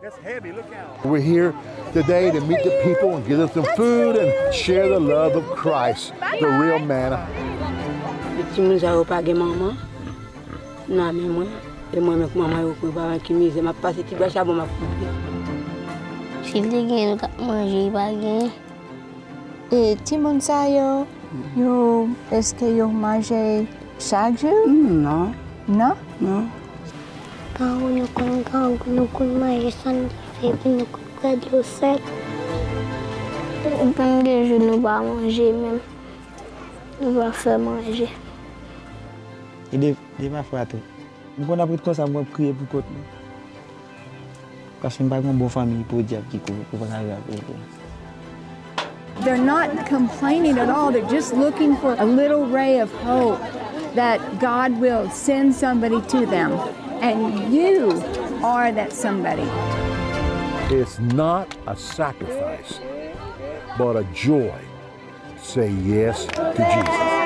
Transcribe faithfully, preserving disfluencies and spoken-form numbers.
That's heavy, look out. We're here today to meet the people and give them some food and share the love of Christ, the real manna. E ti moun sa yo, yo, eske yo manje chaque jour? Non. Non? Non. Kau nukun kau nukun mai san febi nukun kadlo sec. Ben des jours nous va manger même. Nous va faire manger. Et des des ma frère tout. Nous on a pris comme ça moi prier pour côté. Parce que pas une bonne famille pour dire qui pour pas arriver. They're not complaining at all. They're just looking for a little ray of hope that God will send somebody to them. And you are that somebody. It's not a sacrifice, but a joy. Say yes to Jesus.